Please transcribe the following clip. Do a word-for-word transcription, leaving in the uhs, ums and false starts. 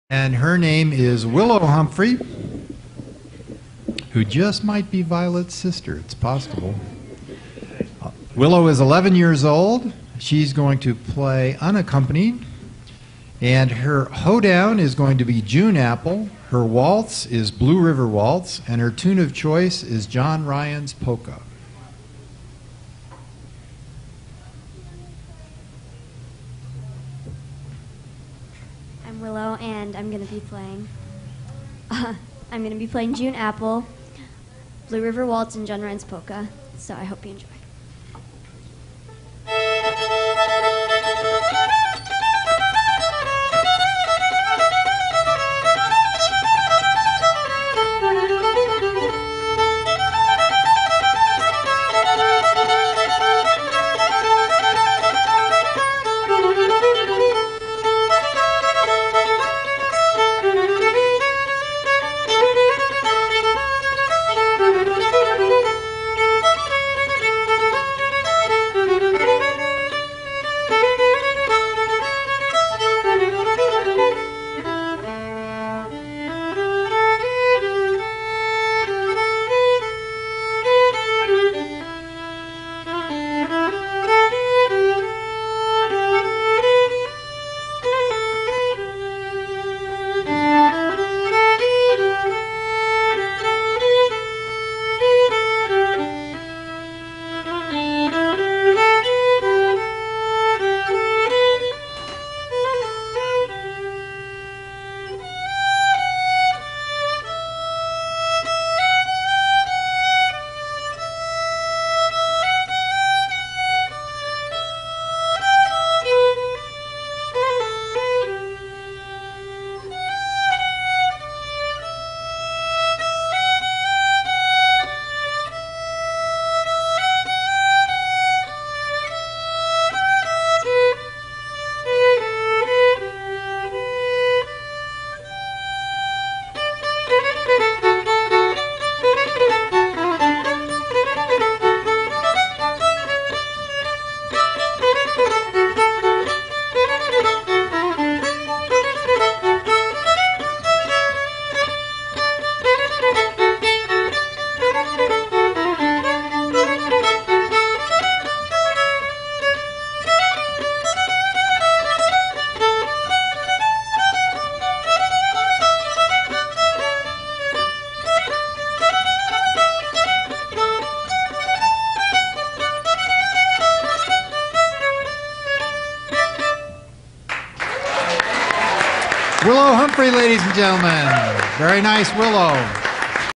And her name is Willow Humphrey, who just might be Violet's sister. It's possible. Uh, Willow is eleven years old. She's going to play unaccompanied. And her hoedown is going to be June Apple. Her waltz is Blue River Waltz. And her tune of choice is John Ryan's Polka. I'm Willow, and I'm going to be playing. Uh, I'm going to be playing June Apple, Blue River Waltz, and John Ryan's Polka. So I hope you enjoy. Willow Humphrey, ladies and gentlemen. Very nice, Willow.